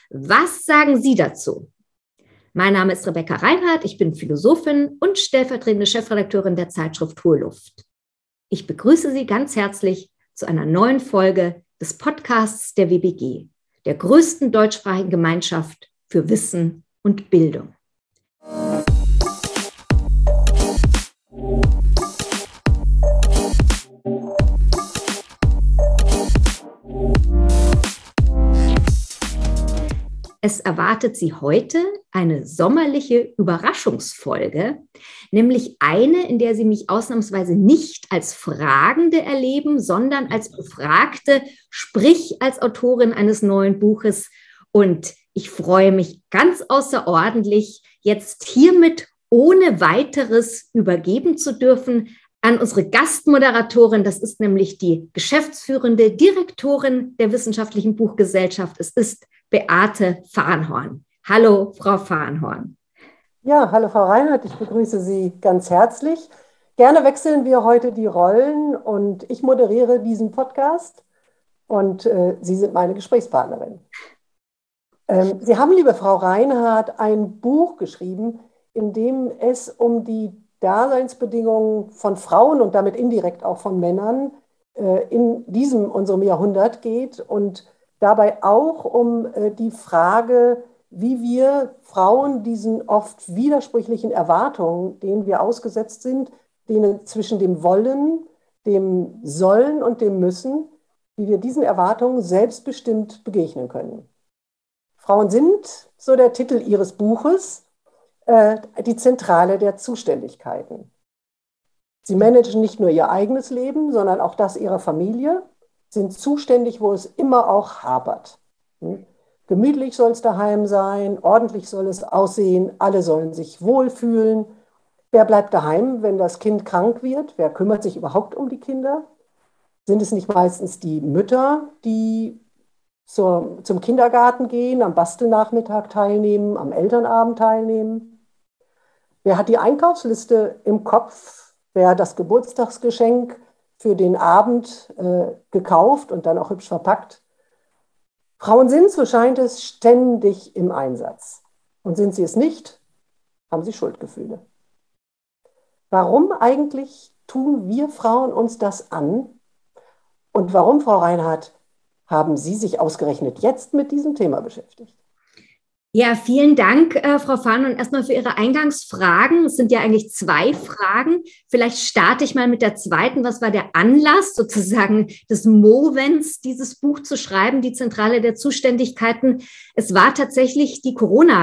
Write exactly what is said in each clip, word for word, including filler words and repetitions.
Was sagen Sie dazu? Mein Name ist Rebecca Reinhardt, ich bin Philosophin und stellvertretende Chefredakteurin der Zeitschrift Hohe Luft. Ich begrüße Sie ganz herzlich zu einer neuen Folge des Podcasts der W B G, der größten deutschsprachigen Gemeinschaft für Wissen und Bildung. Es erwartet Sie heute eine sommerliche Überraschungsfolge, nämlich eine, in der Sie mich ausnahmsweise nicht als Fragende erleben, sondern als Befragte, sprich als Autorin eines neuen Buches. Und ich freue mich ganz außerordentlich, jetzt hiermit ohne weiteres übergeben zu dürfen an unsere Gastmoderatorin. Das ist nämlich die geschäftsführende Direktorin der Wissenschaftlichen Buchgesellschaft. Es ist Beate Farnhorn. Hallo, Frau Farnhorn. Ja, hallo, Frau Reinhardt. Ich begrüße Sie ganz herzlich. Gerne wechseln wir heute die Rollen und ich moderiere diesen Podcast und äh, Sie sind meine Gesprächspartnerin. Ähm, Sie haben, liebe Frau Reinhardt, ein Buch geschrieben, in dem es um die Daseinsbedingungen von Frauen und damit indirekt auch von Männern äh, in diesem, unserem Jahrhundert geht und dabei auch um äh, die Frage, wie wir Frauen diesen oft widersprüchlichen Erwartungen, denen wir ausgesetzt sind, denen zwischen dem Wollen, dem Sollen und dem Müssen, wie wir diesen Erwartungen selbstbestimmt begegnen können. Frauen sind, so der Titel Ihres Buches, äh, die Zentrale der Zuständigkeiten. Sie managen nicht nur ihr eigenes Leben, sondern auch das ihrer Familie, sind zuständig, wo es immer auch hapert. Hm? Gemütlich soll es daheim sein, ordentlich soll es aussehen, alle sollen sich wohlfühlen. Wer bleibt daheim, wenn das Kind krank wird? Wer kümmert sich überhaupt um die Kinder? Sind es nicht meistens die Mütter, die zur, zum Kindergarten gehen, am Bastelnachmittag teilnehmen, am Elternabend teilnehmen? Wer hat die Einkaufsliste im Kopf? Wer hat das Geburtstagsgeschenk für den Abend äh, gekauft und dann auch hübsch verpackt? Frauen sind, so scheint es, ständig im Einsatz. Und sind sie es nicht, haben sie Schuldgefühle. Warum eigentlich tun wir Frauen uns das an? Und warum, Frau Reinhardt, haben Sie sich ausgerechnet jetzt mit diesem Thema beschäftigt? Ja, vielen Dank, äh, Frau Farnhorn, erstmal für Ihre Eingangsfragen. Es sind ja eigentlich zwei Fragen. Vielleicht starte ich mal mit der zweiten. Was war der Anlass sozusagen des Movens, dieses Buch zu schreiben, die Zentrale der Zuständigkeiten? Es war tatsächlich die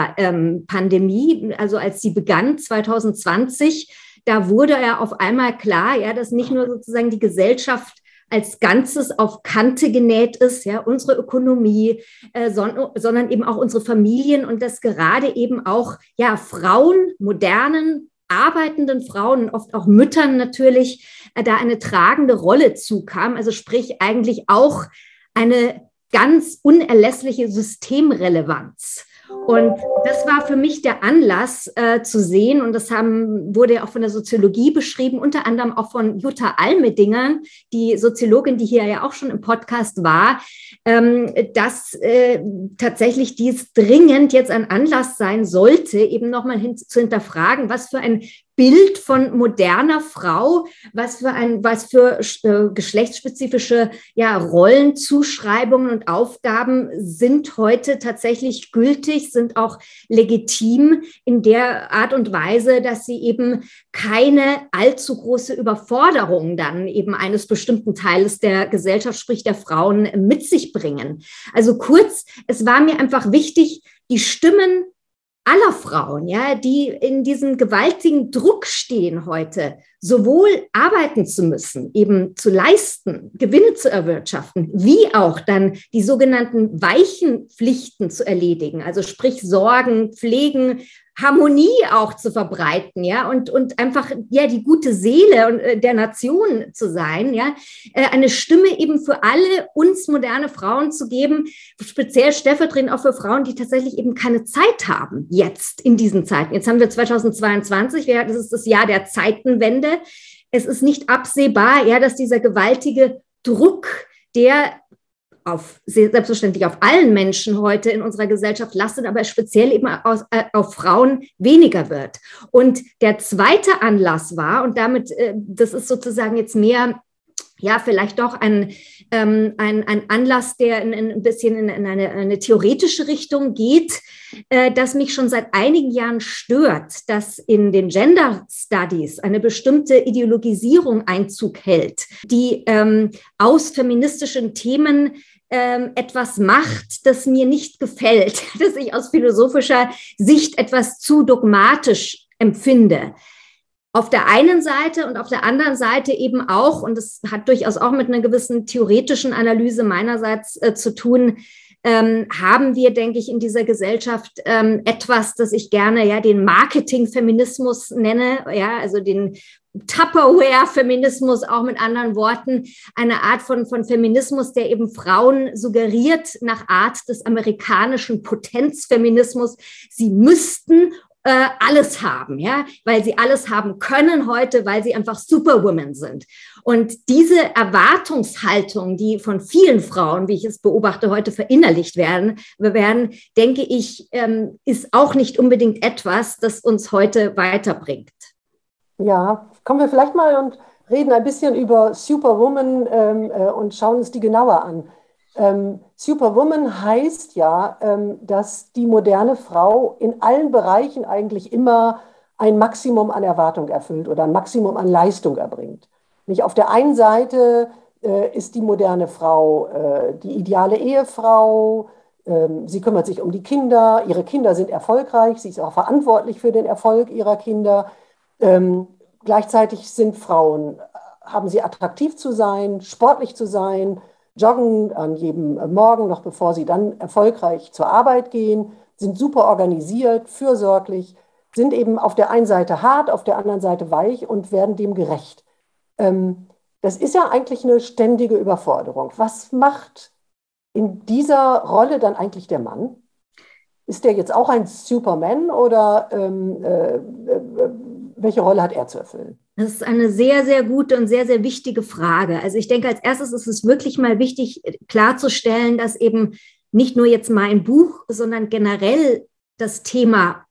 Corona-Pandemie, also als sie begann zwanzig zwanzig. Da wurde ja auf einmal klar, ja, dass nicht nur sozusagen die Gesellschaft als Ganzes auf Kante genäht ist, ja, unsere Ökonomie, äh, son- sondern eben auch unsere Familien und dass gerade eben auch, ja, Frauen, modernen, arbeitenden Frauen, oft auch Müttern natürlich, äh, da eine tragende Rolle zukam. Also sprich eigentlich auch eine ganz unerlässliche Systemrelevanz. Und das war für mich der Anlass äh, zu sehen, und das haben, wurde ja auch von der Soziologie beschrieben, unter anderem auch von Jutta Almedinger, die Soziologin, die hier ja auch schon im Podcast war, ähm, dass äh, tatsächlich dies dringend jetzt ein Anlass sein sollte, eben nochmal hin, zu hinterfragen, was für ein Bild von moderner Frau, was für ein, was für äh, geschlechtsspezifische, ja, Rollenzuschreibungen und Aufgaben sind heute tatsächlich gültig, sind auch legitim in der Art und Weise, dass sie eben keine allzu große Überforderung dann eben eines bestimmten Teiles der Gesellschaft, sprich der Frauen, mit sich bringen. Also kurz, es war mir einfach wichtig, die Stimmen aller Frauen, ja, die in diesem gewaltigen Druck stehen heute, sowohl arbeiten zu müssen, eben zu leisten, Gewinne zu erwirtschaften, wie auch dann die sogenannten weichen Pflichten zu erledigen, also sprich Sorgen, Pflegen, Harmonie auch zu verbreiten, ja, und, und einfach, ja, die gute Seele und, äh, der Nation zu sein, ja, äh, eine Stimme eben für alle uns moderne Frauen zu geben, speziell stellvertretend auch für Frauen, die tatsächlich eben keine Zeit haben, jetzt in diesen Zeiten. Jetzt haben wir zweitausendzweiundzwanzig, ja, das ist das Jahr der Zeitenwende. Es ist nicht absehbar, ja, dass dieser gewaltige Druck, der auf, selbstverständlich auf allen Menschen heute in unserer Gesellschaft lastet, aber speziell eben aus, äh, auf Frauen weniger wird. Und der zweite Anlass war, und damit, äh, das ist sozusagen jetzt mehr, ja, vielleicht doch ein, ähm, ein, ein Anlass, der in, in ein bisschen in, in eine, eine theoretische Richtung geht, äh, das mich schon seit einigen Jahren stört, dass in den Gender Studies eine bestimmte Ideologisierung Einzug hält, die ähm, aus feministischen Themen ähm, etwas macht, das mir nicht gefällt, das ich aus philosophischer Sicht etwas zu dogmatisch empfinde. Auf der einen Seite und auf der anderen Seite eben auch, und das hat durchaus auch mit einer gewissen theoretischen Analyse meinerseits äh, zu tun, ähm, haben wir, denke ich, in dieser Gesellschaft ähm, etwas, das ich gerne ja den Marketing-Feminismus nenne, ja, also den Tupperware-Feminismus, auch mit anderen Worten, eine Art von, von Feminismus, der eben Frauen suggeriert nach Art des amerikanischen Potenzfeminismus, sie müssten Äh, alles haben, ja, weil sie alles haben können heute, weil sie einfach Superwomen sind. Und diese Erwartungshaltung, die von vielen Frauen, wie ich es beobachte, heute verinnerlicht werden, werden, denke ich, ähm, ist auch nicht unbedingt etwas, das uns heute weiterbringt. Ja, kommen wir vielleicht mal und reden ein bisschen über Superwoman ähm, äh, und schauen uns die genauer an. Ähm, Superwoman heißt ja, ähm, dass die moderne Frau in allen Bereichen eigentlich immer ein Maximum an Erwartung erfüllt oder ein Maximum an Leistung erbringt. Nicht auf der einen Seite äh, ist die moderne Frau äh, die ideale Ehefrau, ähm, sie kümmert sich um die Kinder, ihre Kinder sind erfolgreich, sie ist auch verantwortlich für den Erfolg ihrer Kinder. Ähm, gleichzeitig sind Frauen, haben sie attraktiv zu sein, sportlich zu sein, joggen an jedem Morgen, noch bevor sie dann erfolgreich zur Arbeit gehen, sind super organisiert, fürsorglich, sind eben auf der einen Seite hart, auf der anderen Seite weich und werden dem gerecht. Ähm, das ist ja eigentlich eine ständige Überforderung. Was macht in dieser Rolle dann eigentlich der Mann? Ist der jetzt auch ein Superman oder ähm, äh, äh, welche Rolle hat er zu erfüllen? Das ist eine sehr, sehr gute und sehr, sehr wichtige Frage. Also ich denke, als erstes ist es wirklich mal wichtig klarzustellen, dass eben nicht nur jetzt mein Buch, sondern generell das Thema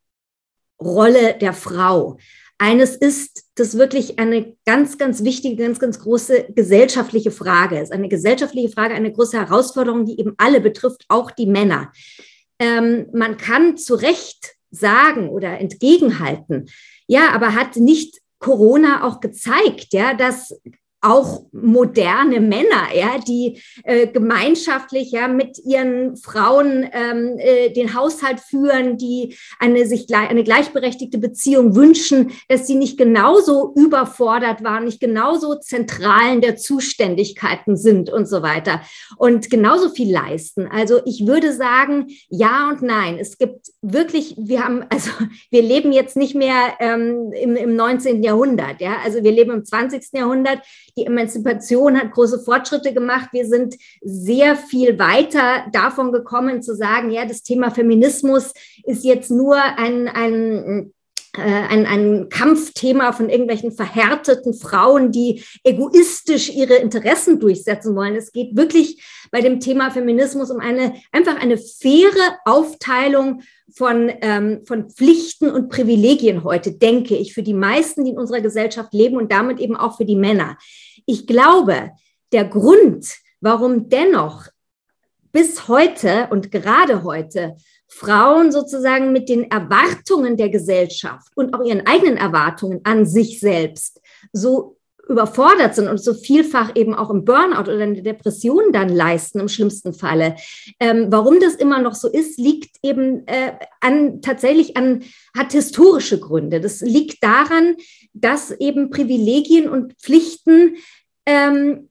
Rolle der Frau eines ist, das wirklich eine ganz, ganz wichtige, ganz, ganz große gesellschaftliche Frage ist. Eine gesellschaftliche Frage, eine große Herausforderung, die eben alle betrifft, auch die Männer. Ähm, man kann zu Recht sagen oder entgegenhalten, ja, aber hat nicht Corona auch gezeigt, ja, dass auch moderne Männer, ja, die äh, gemeinschaftlich ja mit ihren Frauen ähm, äh, den Haushalt führen, die eine sich eine gleichberechtigte Beziehung wünschen, dass sie nicht genauso überfordert waren, nicht genauso Zentralen der Zuständigkeiten sind und so weiter und genauso viel leisten. Also ich würde sagen, ja und nein. Es gibt wirklich, wir haben, also wir leben jetzt nicht mehr ähm, im, im neunzehnten Jahrhundert, ja, also wir leben im zwanzigsten Jahrhundert. Die Emanzipation hat große Fortschritte gemacht. Wir sind sehr viel weiter davon gekommen, zu sagen, ja, das Thema Feminismus ist jetzt nur ein, ein, ein, ein Kampfthema von irgendwelchen verhärteten Frauen, die egoistisch ihre Interessen durchsetzen wollen. Es geht wirklich bei dem Thema Feminismus um eine, einfach eine faire Aufteilung von, ähm, von Pflichten und Privilegien heute, denke ich, für die meisten, die in unserer Gesellschaft leben und damit eben auch für die Männer. Ich glaube, der Grund, warum dennoch bis heute und gerade heute Frauen sozusagen mit den Erwartungen der Gesellschaft und auch ihren eigenen Erwartungen an sich selbst so überfordert sind und so vielfach eben auch im Burnout oder in der Depression dann leisten, im schlimmsten Falle. Ähm, warum das immer noch so ist, liegt eben äh, an, tatsächlich an, hat historische Gründe. Das liegt daran, dass eben Privilegien und Pflichten ähm,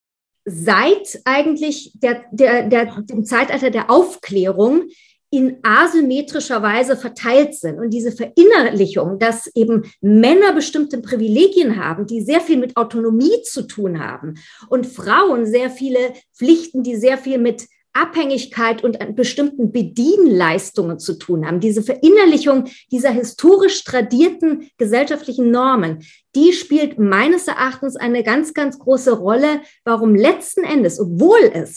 seit eigentlich der, der, der, dem Zeitalter der Aufklärung in asymmetrischer Weise verteilt sind. Und diese Verinnerlichung, dass eben Männer bestimmte Privilegien haben, die sehr viel mit Autonomie zu tun haben und Frauen sehr viele Pflichten, die sehr viel mit Abhängigkeit und bestimmten Bedienleistungen zu tun haben. Diese Verinnerlichung dieser historisch tradierten gesellschaftlichen Normen, die spielt meines Erachtens eine ganz, ganz große Rolle, warum letzten Endes, obwohl es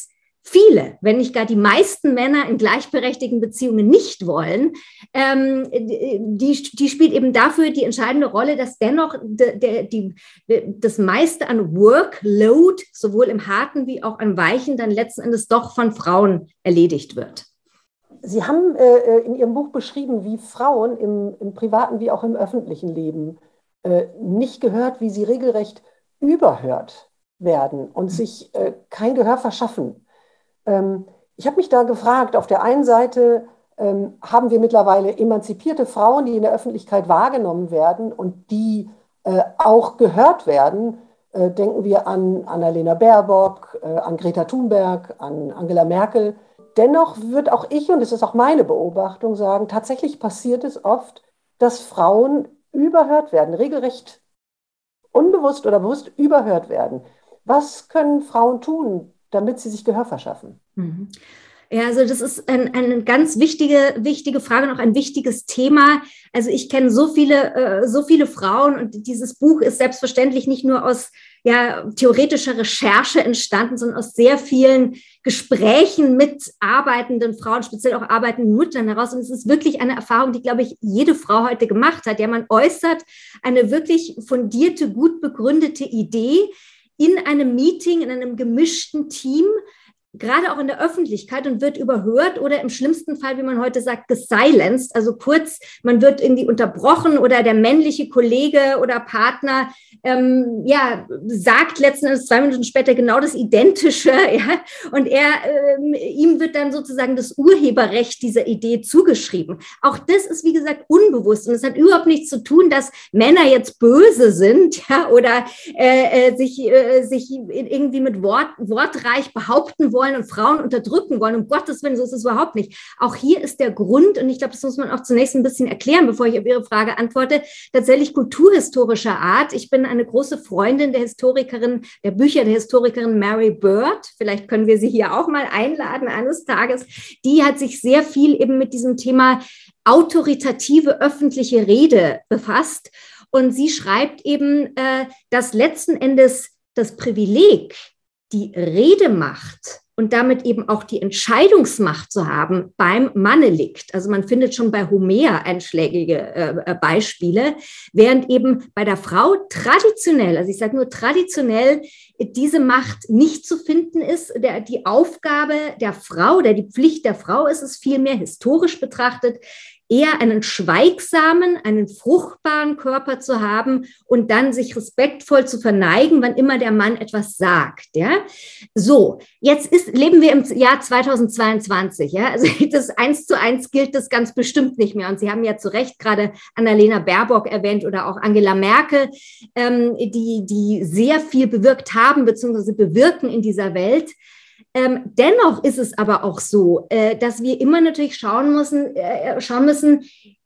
viele, wenn nicht gar die meisten Männer in gleichberechtigten Beziehungen nicht wollen, ähm, die, die spielt eben dafür die entscheidende Rolle, dass dennoch de, de, die, de, das meiste an Workload, sowohl im harten wie auch im weichen, dann letzten Endes doch von Frauen erledigt wird. Sie haben äh, in Ihrem Buch beschrieben, wie Frauen im, im privaten wie auch im öffentlichen Leben äh, nicht gehört, wie sie regelrecht überhört werden und sich äh, kein Gehör verschaffen. Ähm, ich habe mich da gefragt, auf der einen Seite ähm, haben wir mittlerweile emanzipierte Frauen, die in der Öffentlichkeit wahrgenommen werden und die äh, auch gehört werden. Äh, denken wir an Annalena Baerbock, äh, an Greta Thunberg, an Angela Merkel. Dennoch wird auch ich, und es ist auch meine Beobachtung, sagen, tatsächlich passiert es oft, dass Frauen überhört werden, regelrecht unbewusst oder bewusst überhört werden. Was können Frauen tun, damit sie sich Gehör verschaffen? Mhm. Ja, also das ist ein, eine ganz wichtige, wichtige Frage und auch ein wichtiges Thema. Also ich kenne so viele, äh, so viele Frauen und dieses Buch ist selbstverständlich nicht nur aus ja, theoretischer Recherche entstanden, sondern aus sehr vielen Gesprächen mit arbeitenden Frauen, speziell auch arbeitenden Müttern heraus. Und es ist wirklich eine Erfahrung, die, glaube ich, jede Frau heute gemacht hat. Ja, man äußert eine wirklich fundierte, gut begründete Idee in einem Meeting, in einem gemischten Team, gerade auch in der Öffentlichkeit und wird überhört oder im schlimmsten Fall, wie man heute sagt, gesilenced. Also kurz, man wird irgendwie unterbrochen oder der männliche Kollege oder Partner ähm, ja, sagt letzten Endes zwei Minuten später genau das Identische. Ja? Und er, ähm, ihm wird dann sozusagen das Urheberrecht dieser Idee zugeschrieben. Auch das ist, wie gesagt, unbewusst. Und es hat überhaupt nichts zu tun, dass Männer jetzt böse sind, ja? Oder äh, sich, äh, sich irgendwie mit Wort, wortreich behaupten wollen und Frauen unterdrücken wollen. Um Gottes Willen, so ist es überhaupt nicht. Auch hier ist der Grund, und ich glaube, das muss man auch zunächst ein bisschen erklären, bevor ich auf Ihre Frage antworte, tatsächlich kulturhistorischer Art. Ich bin eine große Freundin der Historikerin, der Bücher der Historikerin Mary Beard. Vielleicht können wir sie hier auch mal einladen eines Tages. Die hat sich sehr viel eben mit diesem Thema autoritative öffentliche Rede befasst. Und sie schreibt eben, äh, dass letzten Endes das Privileg, die Redemacht und damit eben auch die Entscheidungsmacht zu haben, beim Manne liegt. Also man findet schon bei Homer einschlägige äh, Beispiele, während eben bei der Frau traditionell, also ich sage nur traditionell, diese Macht nicht zu finden ist. Der, die Aufgabe der Frau oder die Pflicht der Frau ist es vielmehr historisch betrachtet, eher einen schweigsamen, einen fruchtbaren Körper zu haben und dann sich respektvoll zu verneigen, wann immer der Mann etwas sagt. Ja? So, jetzt ist, leben wir im Jahr zweitausendzweiundzwanzig. Ja? Also das eins zu eins gilt das ganz bestimmt nicht mehr. Und Sie haben ja zu Recht gerade Annalena Baerbock erwähnt oder auch Angela Merkel, ähm, die, die sehr viel bewirkt haben bzw. bewirken in dieser Welt. Ähm, dennoch ist es aber auch so, äh, dass wir immer natürlich schauen müssen, äh, schauen müssen,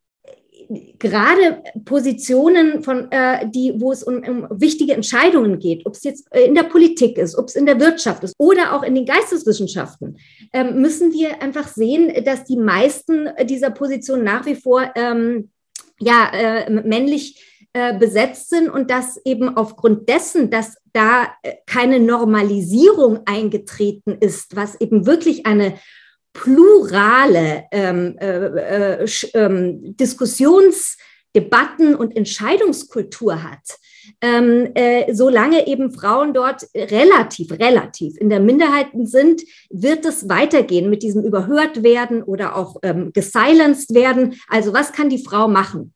gerade Positionen, von, äh, die, wo es um, um wichtige Entscheidungen geht, ob es jetzt in der Politik ist, ob es in der Wirtschaft ist oder auch in den Geisteswissenschaften, äh, müssen wir einfach sehen, dass die meisten dieser Positionen nach wie vor ähm, ja, äh, männlich besetzt sind und dass eben aufgrund dessen, dass da keine Normalisierung eingetreten ist, was eben wirklich eine plurale ähm, äh, äh, Diskussions-, Debatten- und Entscheidungskultur hat, ähm, äh, solange eben Frauen dort relativ, relativ in der Minderheit sind, wird es weitergehen mit diesem überhört werden oder auch ähm, gesilenced werden. Also was kann die Frau machen?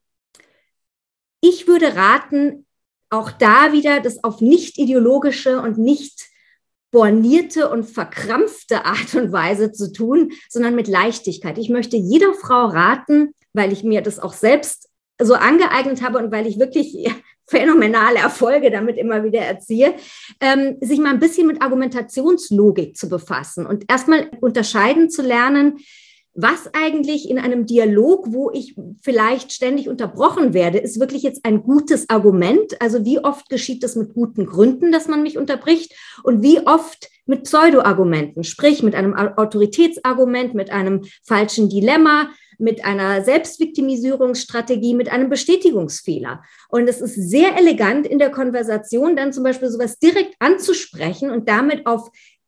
Ich würde raten, auch da wieder das auf nicht ideologische und nicht bornierte und verkrampfte Art und Weise zu tun, sondern mit Leichtigkeit. Ich möchte jeder Frau raten, weil ich mir das auch selbst so angeeignet habe und weil ich wirklich phänomenale Erfolge damit immer wieder erziehe, ähm, sich mal ein bisschen mit Argumentationslogik zu befassen und erstmal unterscheiden zu lernen, was eigentlich in einem Dialog, wo ich vielleicht ständig unterbrochen werde, ist wirklich jetzt ein gutes Argument? Also wie oft geschieht es mit guten Gründen, dass man mich unterbricht? Und wie oft mit Pseudo-Argumenten, sprich mit einem Autoritätsargument, mit einem falschen Dilemma, mit einer Selbstviktimisierungsstrategie, mit einem Bestätigungsfehler. Und es ist sehr elegant in der Konversation dann zum Beispiel sowas direkt anzusprechen und damit auf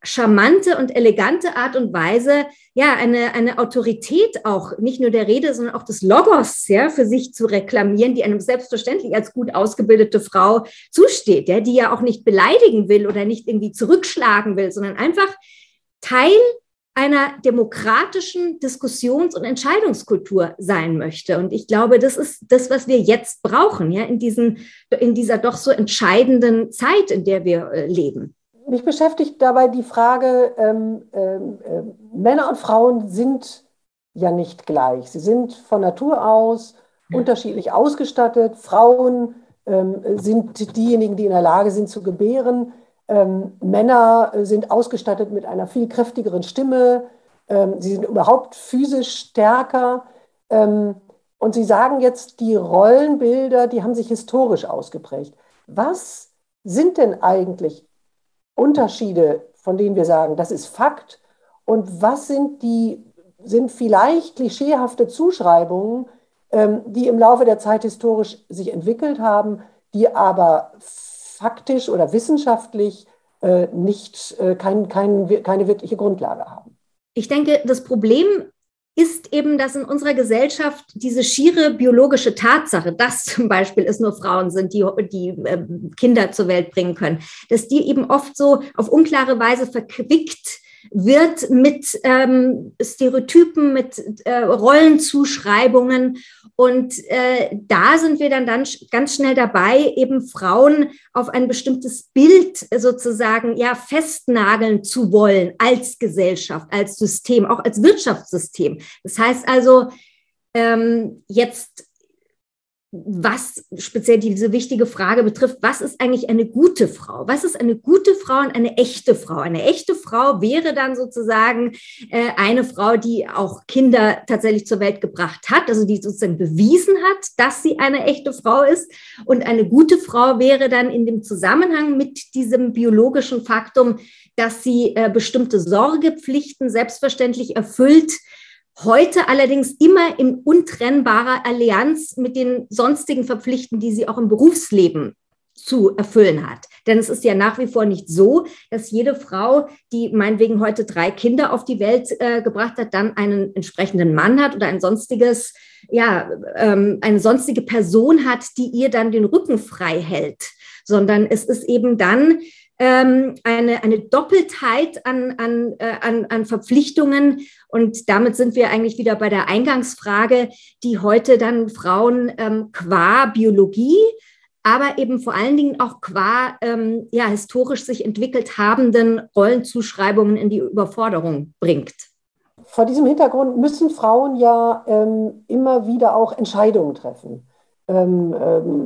charmante und elegante Art und Weise, ja, eine, eine Autorität auch, nicht nur der Rede, sondern auch des Logos, ja, für sich zu reklamieren, die einem selbstverständlich als gut ausgebildete Frau zusteht, ja, die ja auch nicht beleidigen will oder nicht irgendwie zurückschlagen will, sondern einfach Teil einer demokratischen Diskussions- und Entscheidungskultur sein möchte. Und ich glaube, das ist das, was wir jetzt brauchen, ja, in diesen, in dieser doch so entscheidenden Zeit, in der wir äh, leben. Mich beschäftigt dabei die Frage, ähm, ähm, äh, Männer und Frauen sind ja nicht gleich. Sie sind von Natur aus unterschiedlich ausgestattet. Frauen ähm, sind diejenigen, die in der Lage sind zu gebären. Ähm, Männer sind ausgestattet mit einer viel kräftigeren Stimme. Ähm, sie sind überhaupt physisch stärker. Ähm, und Sie sagen jetzt, die Rollenbilder, die haben sich historisch ausgeprägt. Was sind denn eigentlich Unterschiede, von denen wir sagen, das ist Fakt? Und was sind die, sind vielleicht klischeehafte Zuschreibungen, ähm, die im Laufe der Zeit historisch sich entwickelt haben, die aber faktisch oder wissenschaftlich äh, nicht, äh, kein, kein, keine wirkliche Grundlage haben? Ich denke, das Problem ist eben, dass in unserer Gesellschaft diese schiere biologische Tatsache, dass zum Beispiel es nur Frauen sind, die, die äh, Kinder zur Welt bringen können, dass die eben oft so auf unklare Weise verquickt wird mit ähm, Stereotypen, mit äh, Rollenzuschreibungen. Und äh, da sind wir dann, dann ganz schnell dabei, eben Frauen auf ein bestimmtes Bild sozusagen ja festnageln zu wollen als Gesellschaft, als System, auch als Wirtschaftssystem. Das heißt also, ähm, jetzt was speziell diese wichtige Frage betrifft, was ist eigentlich eine gute Frau? Was ist eine gute Frau und eine echte Frau? Eine echte Frau wäre dann sozusagen äh, eine Frau, die auch Kinder tatsächlich zur Welt gebracht hat, also die sozusagen bewiesen hat, dass sie eine echte Frau ist. Und eine gute Frau wäre dann in dem Zusammenhang mit diesem biologischen Faktum, dass sie äh, bestimmte Sorgepflichten selbstverständlich erfüllt, heute allerdings immer in untrennbarer Allianz mit den sonstigen Verpflichtungen, die sie auch im Berufsleben zu erfüllen hat. Denn es ist ja nach wie vor nicht so, dass jede Frau, die meinetwegen heute drei Kinder auf die Welt äh, gebracht hat, dann einen entsprechenden Mann hat oder ein sonstiges, ja, ähm, eine sonstige Person hat, die ihr dann den Rücken frei hält, sondern es ist eben dann ähm, eine, eine Doppeltheit an, an, äh, an, an Verpflichtungen. Und damit sind wir eigentlich wieder bei der Eingangsfrage, die heute dann Frauen ähm, qua Biologie, aber eben vor allen Dingen auch qua ähm, ja, historisch sich entwickelt habenden Rollenzuschreibungen in die Überforderung bringt. Vor diesem Hintergrund müssen Frauen ja ähm, immer wieder auch Entscheidungen treffen. Ähm,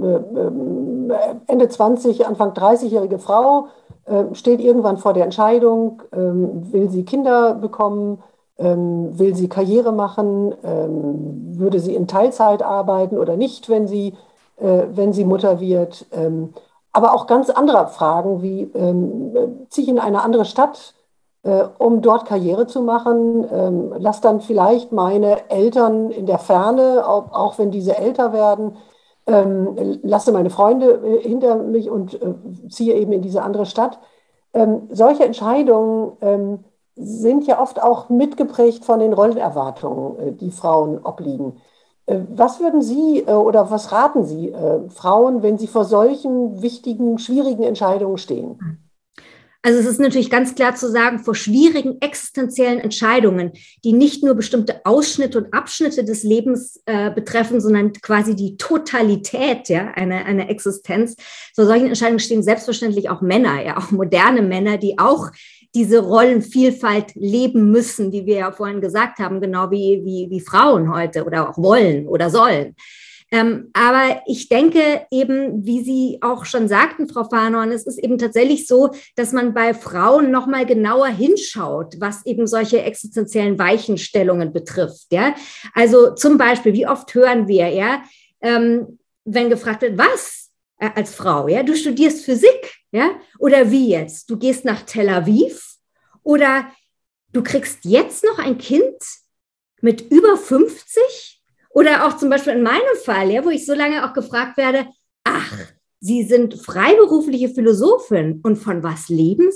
ähm, Ende zwanzig, Anfang dreißig-jährige Frau äh, steht irgendwann vor der Entscheidung, ähm, will sie Kinder bekommen, ähm, will sie Karriere machen, ähm, würde sie in Teilzeit arbeiten oder nicht, wenn sie, äh, wenn sie Mutter wird. Ähm, aber auch ganz andere Fragen wie, ähm, ziehe ich in eine andere Stadt, äh, um dort Karriere zu machen, ähm, lass dann vielleicht meine Eltern in der Ferne, auch, auch wenn diese älter werden, ähm, lasse meine Freunde äh, hinter mich und äh, ziehe eben in diese andere Stadt. Ähm, solche Entscheidungen ähm, sind ja oft auch mitgeprägt von den Rollenerwartungen, äh, die Frauen obliegen. Äh, was würden Sie äh, oder was raten Sie äh, Frauen, wenn sie vor solchen wichtigen, schwierigen Entscheidungen stehen? Also es ist natürlich ganz klar zu sagen, vor schwierigen existenziellen Entscheidungen, die nicht nur bestimmte Ausschnitte und Abschnitte des Lebens äh, betreffen, sondern quasi die Totalität ja, einer, einer Existenz. Vor solchen Entscheidungen stehen selbstverständlich auch Männer, ja, auch moderne Männer, die auch diese Rollenvielfalt leben müssen, wie wir ja vorhin gesagt haben, genau wie, wie, wie Frauen heute oder auch wollen oder sollen. Ähm, aber ich denke eben, wie Sie auch schon sagten, Frau Farnhorn, es ist eben tatsächlich so, dass man bei Frauen noch mal genauer hinschaut, was eben solche existenziellen Weichenstellungen betrifft. Ja? Also zum Beispiel, wie oft hören wir, ja, ähm, wenn gefragt wird, was äh, als Frau, ja, du studierst Physik, ja, oder wie jetzt? Du gehst nach Tel Aviv oder du kriegst jetzt noch ein Kind mit über fünfzig? Oder auch zum Beispiel in meinem Fall, ja, wo ich so lange auch gefragt werde, ach, Sie sind freiberufliche Philosophin und von was leben Sie?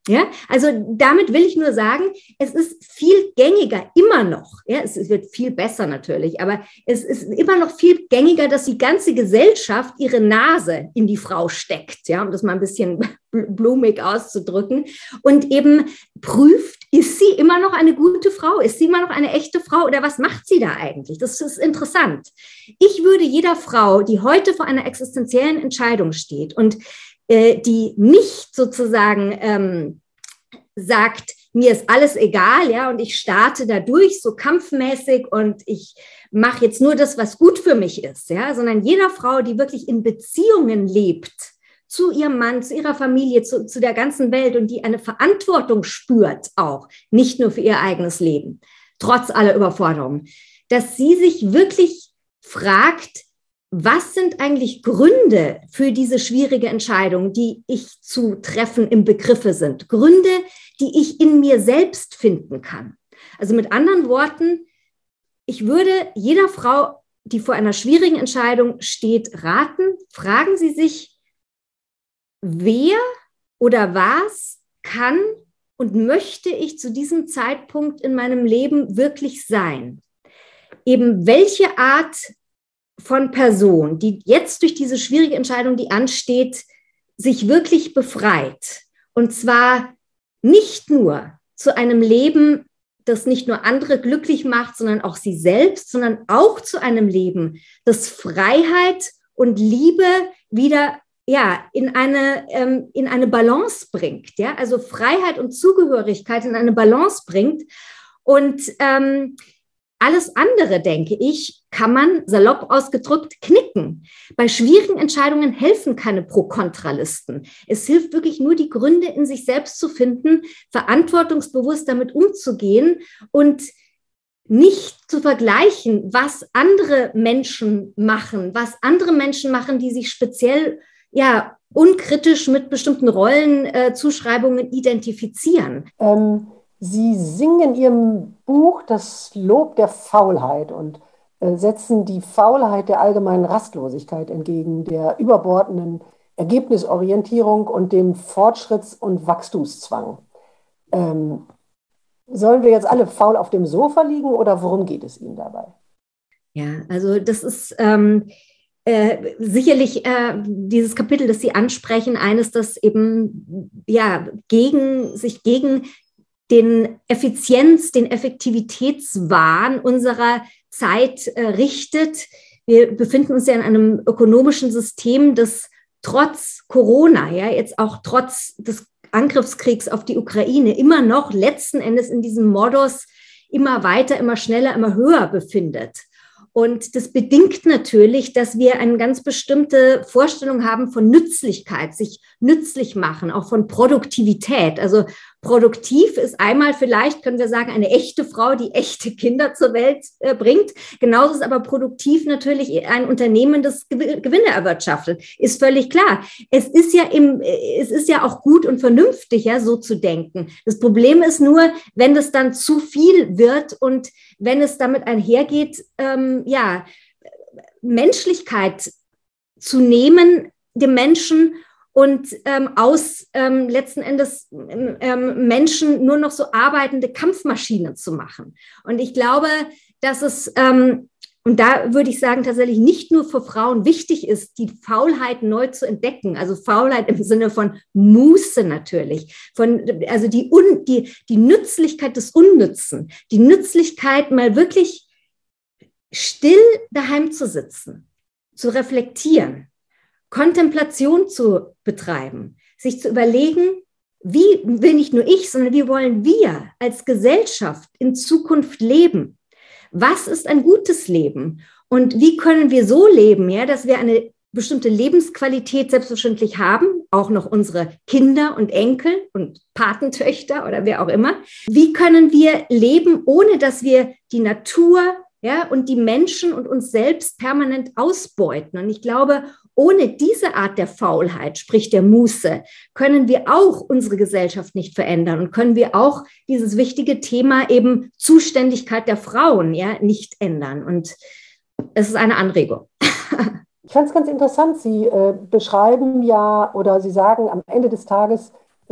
Ja, also damit will ich nur sagen, es ist viel gängiger, immer noch. Ja, es, es wird viel besser natürlich, aber es ist immer noch viel gängiger, dass die ganze Gesellschaft ihre Nase in die Frau steckt, ja, um das mal ein bisschen blumig auszudrücken, und eben prüft, ist sie immer noch eine gute Frau? Ist sie immer noch eine echte Frau? Oder was macht sie da eigentlich? Das ist interessant. Ich würde jeder Frau, die heute vor einer existenziellen Entscheidung steht und äh, die nicht sozusagen ähm, sagt, mir ist alles egal, ja, und ich starte da durch so kampfmäßig und ich mache jetzt nur das, was gut für mich ist, ja, sondern jeder Frau, die wirklich in Beziehungen lebt, zu ihrem Mann, zu ihrer Familie, zu, zu der ganzen Welt und die eine Verantwortung spürt auch, nicht nur für ihr eigenes Leben, trotz aller Überforderungen, dass sie sich wirklich fragt, was sind eigentlich Gründe für diese schwierige Entscheidung, die ich zu treffen im Begriffe sind? Gründe, die ich in mir selbst finden kann. Also mit anderen Worten, ich würde jeder Frau, die vor einer schwierigen Entscheidung steht, raten, fragen Sie sich, wer oder was kann und möchte ich zu diesem Zeitpunkt in meinem Leben wirklich sein? Eben welche Art von Person, die jetzt durch diese schwierige Entscheidung, die ansteht, sich wirklich befreit. Und zwar nicht nur zu einem Leben, das nicht nur andere glücklich macht, sondern auch sie selbst, sondern auch zu einem Leben, das Freiheit und Liebe wieder ja, in eine, ähm, in eine Balance bringt, ja, also Freiheit und Zugehörigkeit in eine Balance bringt. Und ähm, alles andere, denke ich, kann man salopp ausgedrückt knicken. Bei schwierigen Entscheidungen helfen keine Pro-Kontra-Listen. Es hilft wirklich nur, die Gründe in sich selbst zu finden, verantwortungsbewusst damit umzugehen und nicht zu vergleichen, was andere Menschen machen, was andere Menschen machen, die sich speziell ja, unkritisch mit bestimmten Rollenzuschreibungen äh, identifizieren. Ähm, Sie singen in Ihrem Buch das Lob der Faulheit und äh, setzen die Faulheit der allgemeinen Rastlosigkeit entgegen, der überbordenden Ergebnisorientierung und dem Fortschritts- und Wachstumszwang. Ähm, sollen wir jetzt alle faul auf dem Sofa liegen oder worum geht es Ihnen dabei? Ja, also das ist ähm, Äh, sicherlich äh, dieses Kapitel, das Sie ansprechen, eines, das eben ja gegen sich gegen den Effizienz, den Effektivitätswahn unserer Zeit äh, richtet. Wir befinden uns ja in einem ökonomischen System, das trotz Corona, ja jetzt auch trotz des Angriffskriegs auf die Ukraine immer noch letzten Endes in diesem Modus immer weiter, immer schneller, immer höher befindet. Und das bedingt natürlich, dass wir eine ganz bestimmte Vorstellung haben von Nützlichkeit, sich nützlich machen, auch von Produktivität. Also produktiv ist einmal vielleicht, können wir sagen, eine echte Frau, die echte Kinder zur Welt äh, bringt. Genauso ist aber produktiv natürlich ein Unternehmen, das Gewinne erwirtschaftet. Ist völlig klar. Es ist ja im, es ist ja auch gut und vernünftig, ja, so zu denken. Das Problem ist nur, wenn das dann zu viel wird und wenn es damit einhergeht, ähm, ja, Menschlichkeit zu nehmen, dem Menschen und ähm, aus ähm, letzten Endes ähm, Menschen nur noch so arbeitende Kampfmaschinen zu machen. Und ich glaube, dass es, ähm, und da würde ich sagen, tatsächlich nicht nur für Frauen wichtig ist, die Faulheit neu zu entdecken, also Faulheit im Sinne von Muße natürlich, von, also die, Un, die, die Nützlichkeit des Unnützen, die Nützlichkeit mal wirklich still daheim zu sitzen, zu reflektieren, Kontemplation zu betreiben, sich zu überlegen, wie will nicht nur ich, sondern wie wollen wir als Gesellschaft in Zukunft leben? Was ist ein gutes Leben? Und wie können wir so leben, ja, dass wir eine bestimmte Lebensqualität selbstverständlich haben, auch noch unsere Kinder und Enkel und Patentöchter oder wer auch immer. Wie können wir leben, ohne dass wir die Natur, ja, und die Menschen und uns selbst permanent ausbeuten? Und ich glaube, ohne diese Art der Faulheit, sprich der Muße, können wir auch unsere Gesellschaft nicht verändern und können wir auch dieses wichtige Thema eben Zuständigkeit der Frauen, ja, nicht ändern. Und es ist eine Anregung. Ich fand es ganz interessant. Sie äh, beschreiben ja oder Sie sagen, am Ende des Tages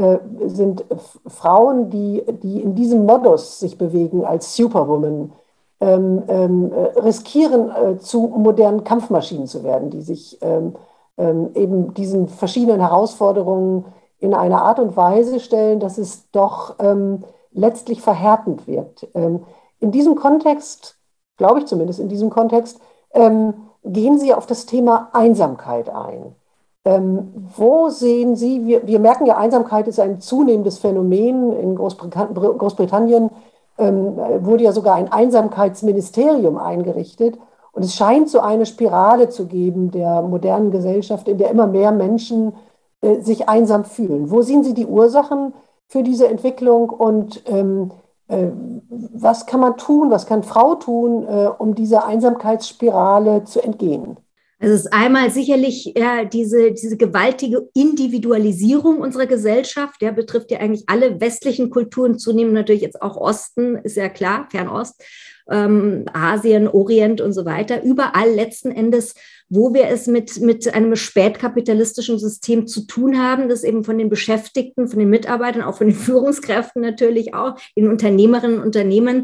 äh, sind F- Frauen, die, die in diesem Modus sich bewegen als Superwoman, ähm, ähm, äh, riskieren, äh, zu modernen Kampfmaschinen zu werden, die sich ähm, ähm, eben diesen verschiedenen Herausforderungen in einer Art und Weise stellen, dass es doch ähm, letztlich verhärtend wirkt. Ähm, in diesem Kontext, glaube ich zumindest in diesem Kontext, ähm, gehen Sie auf das Thema Einsamkeit ein. Ähm, wo sehen Sie, wir, wir merken ja, Einsamkeit ist ein zunehmendes Phänomen. In Großbrit- Großbritannien ähm, wurde ja sogar ein Einsamkeitsministerium eingerichtet. Und es scheint so eine Spirale zu geben der modernen Gesellschaft, in der immer mehr Menschen äh, sich einsam fühlen. Wo sehen Sie die Ursachen für diese Entwicklung und ähm, äh, was kann man tun, was kann Frau tun, äh, um dieser Einsamkeitsspirale zu entgehen? Also es ist einmal sicherlich ja, diese, diese gewaltige Individualisierung unserer Gesellschaft, der betrifft ja eigentlich alle westlichen Kulturen, zunehmend natürlich jetzt auch Osten, ist ja klar, Fernost, ähm, Asien, Orient und so weiter. Überall letzten Endes, wo wir es mit, mit einem spätkapitalistischen System zu tun haben, das eben von den Beschäftigten, von den Mitarbeitern, auch von den Führungskräften natürlich auch, den Unternehmerinnen und Unternehmen,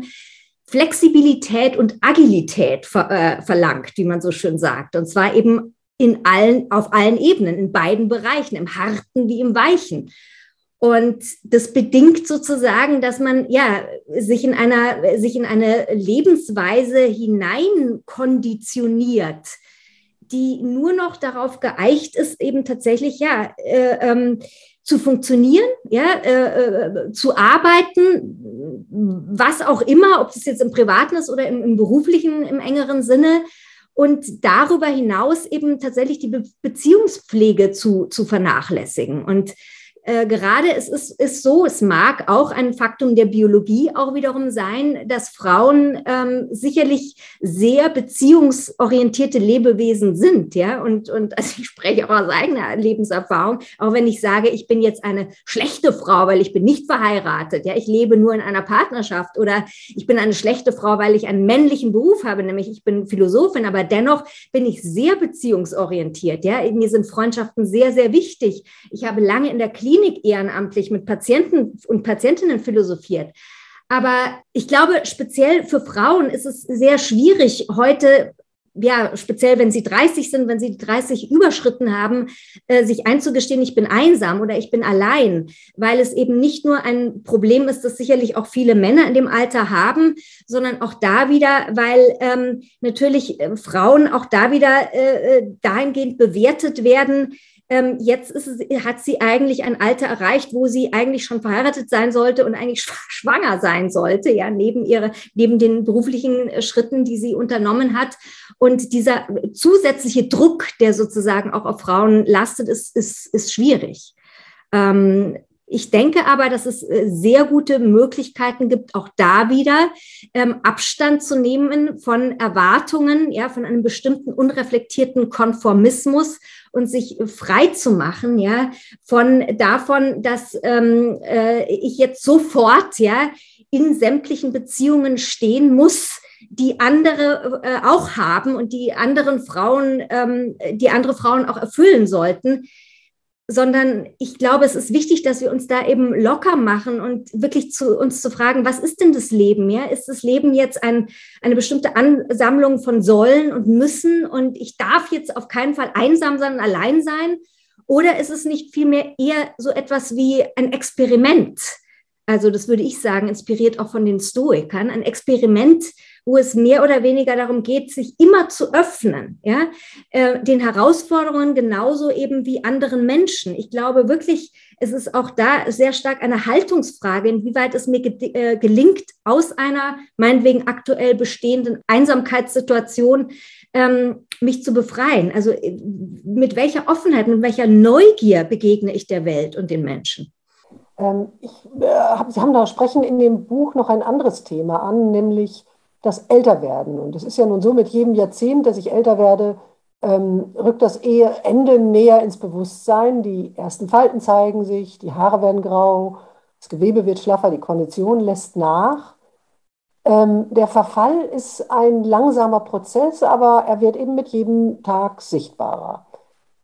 Flexibilität und Agilität ver, äh, verlangt, wie man so schön sagt. Und zwar eben in allen, auf allen Ebenen, in beiden Bereichen, im Harten wie im Weichen. Und das bedingt sozusagen, dass man ja sich in einer, sich in eine Lebensweise hinein konditioniert, die nur noch darauf geeicht ist, eben tatsächlich ja äh, ähm, zu funktionieren, ja, äh, äh, zu arbeiten, was auch immer, ob es jetzt im Privaten ist oder im, im beruflichen, im engeren Sinne. Und darüber hinaus eben tatsächlich die Be Beziehungspflege zu, zu vernachlässigen. Und äh, gerade es ist, ist so, es mag auch ein Faktum der Biologie auch wiederum sein, dass Frauen ähm, sicherlich sehr beziehungsorientierte Lebewesen sind, ja, und, und also ich spreche auch aus eigener Lebenserfahrung, auch wenn ich sage, ich bin jetzt eine schlechte Frau, weil ich bin nicht verheiratet, ja, ich lebe nur in einer Partnerschaft oder ich bin eine schlechte Frau, weil ich einen männlichen Beruf habe, nämlich ich bin Philosophin, aber dennoch bin ich sehr beziehungsorientiert, ja, mir sind Freundschaften sehr, sehr wichtig. Ich habe lange in der Klinik ehrenamtlich mit Patienten und Patientinnen philosophiert. Aber ich glaube, speziell für Frauen ist es sehr schwierig, heute, ja, speziell wenn sie dreißig sind, wenn sie die dreißig überschritten haben, äh, sich einzugestehen, ich bin einsam oder ich bin allein, weil es eben nicht nur ein Problem ist, das sicherlich auch viele Männer in dem Alter haben, sondern auch da wieder, weil ähm, natürlich äh, Frauen auch da wieder äh, dahingehend bewertet werden. Ähm, jetzt ist es, hat sie eigentlich ein Alter erreicht, wo sie eigentlich schon verheiratet sein sollte und eigentlich schwanger sein sollte, ja, neben ihre, neben den beruflichen Schritten, die sie unternommen hat. Und dieser zusätzliche Druck, der sozusagen auch auf Frauen lastet, ist, ist, ist schwierig. Ähm, Ich denke aber, dass es sehr gute Möglichkeiten gibt, auch da wieder ähm, Abstand zu nehmen von Erwartungen, ja, von einem bestimmten unreflektierten Konformismus und sich frei zu machen, ja, von davon, dass ähm, äh, ich jetzt sofort, ja, in sämtlichen Beziehungen stehen muss, die andere äh, auch haben und die anderen Frauen, ähm, die andere Frauen auch erfüllen sollten. Sondern ich glaube, es ist wichtig, dass wir uns da eben locker machen und wirklich zu uns zu fragen, was ist denn das Leben? Ja? Ist das Leben jetzt ein, eine bestimmte Ansammlung von Sollen und Müssen und ich darf jetzt auf keinen Fall einsam sein und allein sein? Oder ist es nicht vielmehr eher so etwas wie ein Experiment? Also das würde ich sagen, inspiriert auch von den Stoikern, ein Experiment, wo es mehr oder weniger darum geht, sich immer zu öffnen, ja, äh, den Herausforderungen genauso eben wie anderen Menschen. Ich glaube wirklich, es ist auch da sehr stark eine Haltungsfrage, inwieweit es mir ge äh, gelingt, aus einer meinetwegen aktuell bestehenden Einsamkeitssituation ähm, mich zu befreien. Also äh, mit welcher Offenheit, mit welcher Neugier begegne ich der Welt und den Menschen? Ähm, ich, äh, hab, Sie haben da sprechen in dem Buch noch ein anderes Thema an, nämlich das Älterwerden. Und es ist ja nun so, mit jedem Jahrzehnt, dass ich älter werde, ähm, rückt das Ende näher ins Bewusstsein. Die ersten Falten zeigen sich, die Haare werden grau, das Gewebe wird schlaffer, die Kondition lässt nach. Ähm, der Verfall ist ein langsamer Prozess, aber er wird eben mit jedem Tag sichtbarer.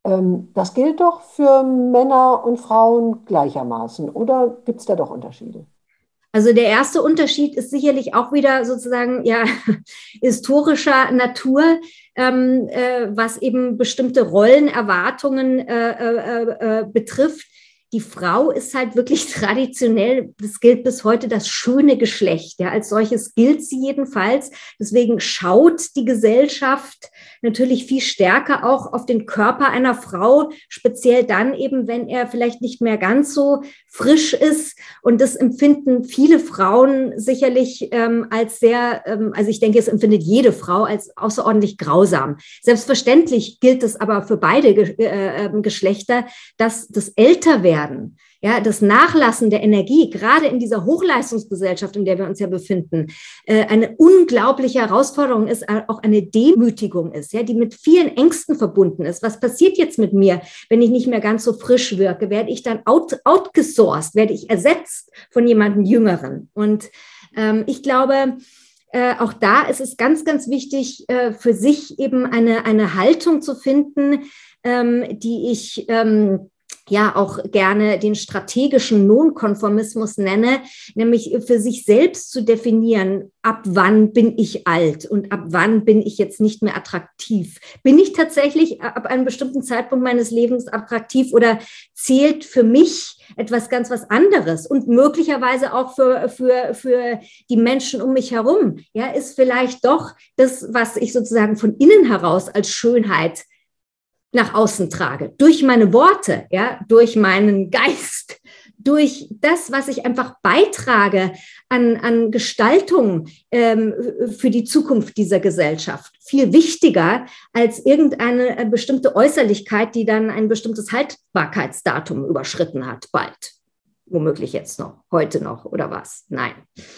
Ähm, das gilt doch für Männer und Frauen gleichermaßen, oder gibt es da doch Unterschiede? Also der erste Unterschied ist sicherlich auch wieder sozusagen ja historischer Natur, ähm, äh, was eben bestimmte Rollenerwartungen äh, äh, äh, betrifft. Die Frau ist halt wirklich traditionell, das gilt bis heute, das schöne Geschlecht. Ja, als solches gilt sie jedenfalls. Deswegen schaut die Gesellschaft natürlich viel stärker auch auf den Körper einer Frau, speziell dann eben, wenn er vielleicht nicht mehr ganz so frisch ist. Und das empfinden viele Frauen sicherlich ähm, als sehr, ähm, also ich denke, es empfindet jede Frau als außerordentlich grausam. Selbstverständlich gilt es aber für beide Ge äh, Geschlechter, dass das Älterwerden, ja, das Nachlassen der Energie, gerade in dieser Hochleistungsgesellschaft, in der wir uns ja befinden, äh, eine unglaubliche Herausforderung ist, auch eine Demütigung ist, ja, die mit vielen Ängsten verbunden ist. Was passiert jetzt mit mir, wenn ich nicht mehr ganz so frisch wirke? Werde ich dann out, outgesourced? Werde ich ersetzt von jemandem Jüngeren? Und ähm, ich glaube, äh, auch da ist es ganz, ganz wichtig, äh, für sich eben eine, eine Haltung zu finden, ähm, die ich ähm, ja auch gerne den strategischen Nonkonformismus nenne, nämlich für sich selbst zu definieren, ab wann bin ich alt und ab wann bin ich jetzt nicht mehr attraktiv. Bin ich tatsächlich ab einem bestimmten Zeitpunkt meines Lebens attraktiv oder zählt für mich etwas ganz was anderes und möglicherweise auch für, für, für die Menschen um mich herum? Ja, ist vielleicht doch das, was ich sozusagen von innen heraus als Schönheit nach außen trage, durch meine Worte, ja, durch meinen Geist, durch das, was ich einfach beitrage an, an Gestaltung ähm, für die Zukunft dieser Gesellschaft. Viel wichtiger als irgendeine bestimmte Äußerlichkeit, die dann ein bestimmtes Haltbarkeitsdatum überschritten hat, bald. Womöglich jetzt noch, heute noch oder was? Nein.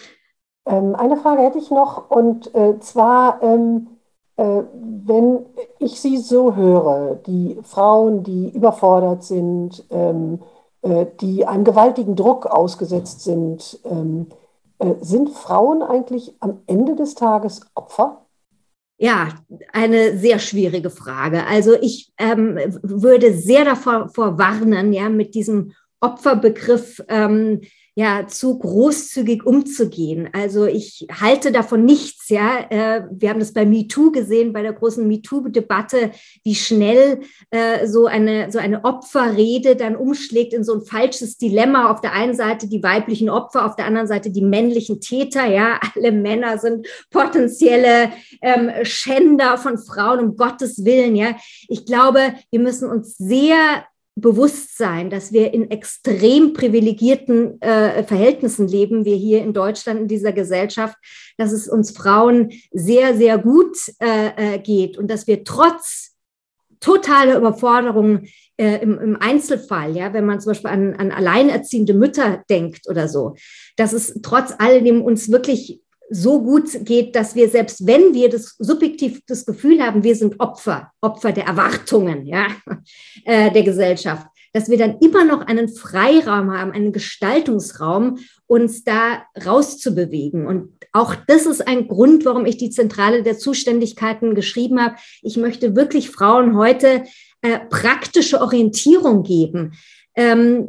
Ähm, eine Frage hätte ich noch, und äh, zwar, ähm, äh, wenn ich Sie so höre, die Frauen, die überfordert sind, ähm, äh, die einem gewaltigen Druck ausgesetzt sind, ähm, äh, sind Frauen eigentlich am Ende des Tages Opfer? Ja, eine sehr schwierige Frage. Also ich ähm, würde sehr davor, davor warnen, ja, mit diesem Opferbegriff ähm, ja, zu großzügig umzugehen. Also ich halte davon nichts. Ja, äh, wir haben das bei MeToo gesehen, bei der großen MeToo-Debatte, wie schnell äh, so eine so eine Opferrede dann umschlägt in so ein falsches Dilemma. Auf der einen Seite die weiblichen Opfer, auf der anderen Seite die männlichen Täter. Ja, alle Männer sind potenzielle ähm, Schänder von Frauen, um Gottes Willen. Ja, ich glaube, wir müssen uns sehr bewusst sein, dass wir in extrem privilegierten äh, Verhältnissen leben, wir hier in Deutschland in dieser Gesellschaft, dass es uns Frauen sehr, sehr gut äh, geht und dass wir trotz totaler Überforderung äh, im, im Einzelfall, ja, wenn man zum Beispiel an, an alleinerziehende Mütter denkt oder so, dass es trotz alledem uns wirklich so gut geht, dass wir, selbst wenn wir das subjektiv das Gefühl haben, wir sind Opfer, Opfer der Erwartungen, ja, äh, der Gesellschaft, dass wir dann immer noch einen Freiraum haben, einen Gestaltungsraum, uns da rauszubewegen. Und auch das ist ein Grund, warum ich die Zentrale der Zuständigkeiten geschrieben habe. Ich möchte wirklich Frauen heute äh, praktische Orientierung geben, ähm,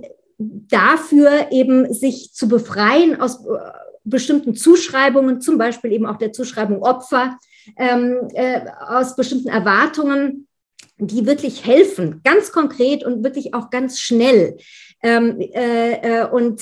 dafür eben sich zu befreien aus bestimmten Zuschreibungen, zum Beispiel eben auch der Zuschreibung Opfer, ähm, äh, aus bestimmten Erwartungen, die wirklich helfen, ganz konkret und wirklich auch ganz schnell. Ähm, äh, äh, und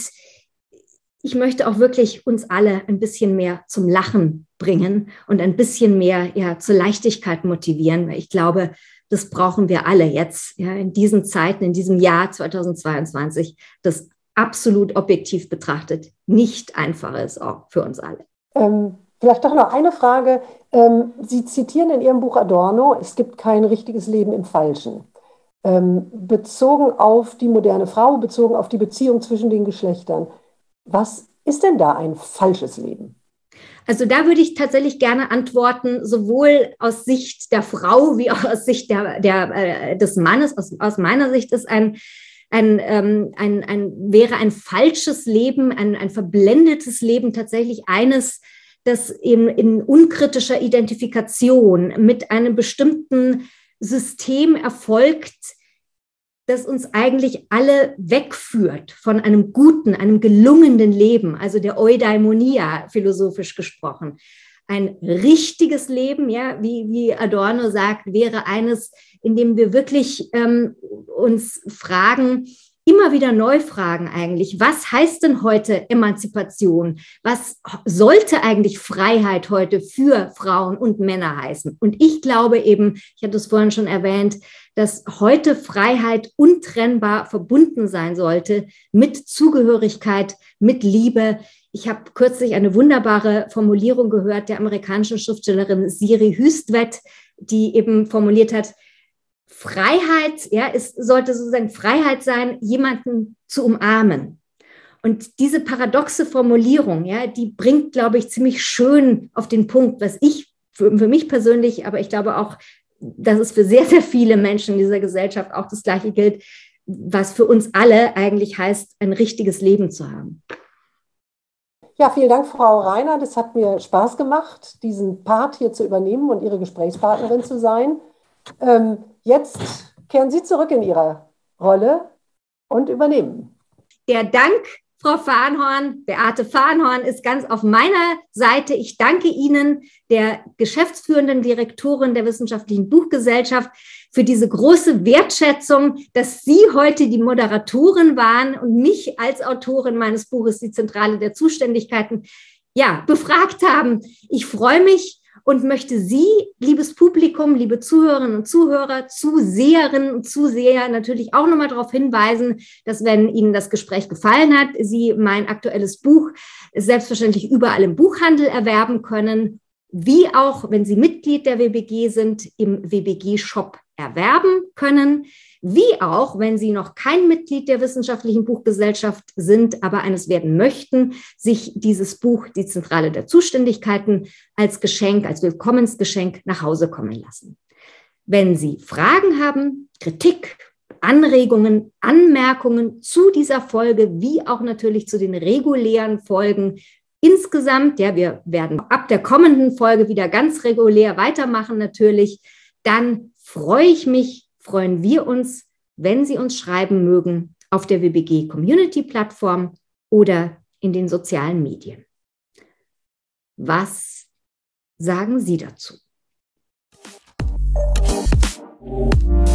ich möchte auch wirklich uns alle ein bisschen mehr zum Lachen bringen und ein bisschen mehr ja, zur Leichtigkeit motivieren, weil ich glaube, das brauchen wir alle jetzt, ja, in diesen Zeiten, in diesem Jahr zweitausendzweiundzwanzig, das absolut objektiv betrachtet nicht einfach ist, auch für uns alle. Ähm, vielleicht doch noch eine Frage. Ähm, Sie zitieren in Ihrem Buch Adorno, es gibt kein richtiges Leben im Falschen. Ähm, bezogen auf die moderne Frau, bezogen auf die Beziehung zwischen den Geschlechtern. Was ist denn da ein falsches Leben? Also da würde ich tatsächlich gerne antworten, sowohl aus Sicht der Frau wie auch aus Sicht der, der, äh, des Mannes. Aus, aus meiner Sicht ist ein Ein, ähm, ein, ein, wäre ein falsches Leben, ein, ein verblendetes Leben tatsächlich eines, das in, in unkritischer Identifikation mit einem bestimmten System erfolgt, das uns eigentlich alle wegführt von einem guten, einem gelungenen Leben, also der Eudaimonia, philosophisch gesprochen. Ein richtiges Leben, ja, wie, wie Adorno sagt, wäre eines, in dem wir wirklich ähm, uns fragen, immer wieder neu fragen eigentlich, was heißt denn heute Emanzipation? Was sollte eigentlich Freiheit heute für Frauen und Männer heißen? Und ich glaube eben, ich hatte es vorhin schon erwähnt, dass heute Freiheit untrennbar verbunden sein sollte mit Zugehörigkeit, mit Liebe. Ich habe kürzlich eine wunderbare Formulierung gehört der amerikanischen Schriftstellerin Siri Hustvedt, die eben formuliert hat, Freiheit, ja, es sollte sozusagen Freiheit sein, jemanden zu umarmen. Und diese paradoxe Formulierung, ja, die bringt, glaube ich, ziemlich schön auf den Punkt, was ich für, für mich persönlich, aber ich glaube auch, dass es für sehr, sehr viele Menschen in dieser Gesellschaft auch das Gleiche gilt, was für uns alle eigentlich heißt, ein richtiges Leben zu haben. Ja, vielen Dank, Frau Reinert. Es hat mir Spaß gemacht, diesen Part hier zu übernehmen und Ihre Gesprächspartnerin zu sein. Ähm, jetzt kehren Sie zurück in Ihre Rolle und übernehmen. Der Dank, Frau Farnhorn, Beate Farnhorn, ist ganz auf meiner Seite. Ich danke Ihnen, der geschäftsführenden Direktorin der Wissenschaftlichen Buchgesellschaft, für diese große Wertschätzung, dass Sie heute die Moderatorin waren und mich als Autorin meines Buches Die Zentrale der Zuständigkeiten, ja, befragt haben. Ich freue mich und möchte Sie, liebes Publikum, liebe Zuhörerinnen und Zuhörer, Zuseherinnen und Zuseher natürlich auch nochmal darauf hinweisen, dass, wenn Ihnen das Gespräch gefallen hat, Sie mein aktuelles Buch selbstverständlich überall im Buchhandel erwerben können, wie auch, wenn Sie Mitglied der W B G sind, im W B G-Shop erwerben können, wie auch, wenn Sie noch kein Mitglied der Wissenschaftlichen Buchgesellschaft sind, aber eines werden möchten, sich dieses Buch, Die Zentrale der Zuständigkeiten, als Geschenk, als Willkommensgeschenk nach Hause kommen lassen. Wenn Sie Fragen haben, Kritik, Anregungen, Anmerkungen zu dieser Folge, wie auch natürlich zu den regulären Folgen insgesamt, ja, wir werden ab der kommenden Folge wieder ganz regulär weitermachen natürlich, dann freue ich mich, freuen wir uns, wenn Sie uns schreiben mögen auf der W B G Community Plattform oder in den sozialen Medien. Was sagen Sie dazu?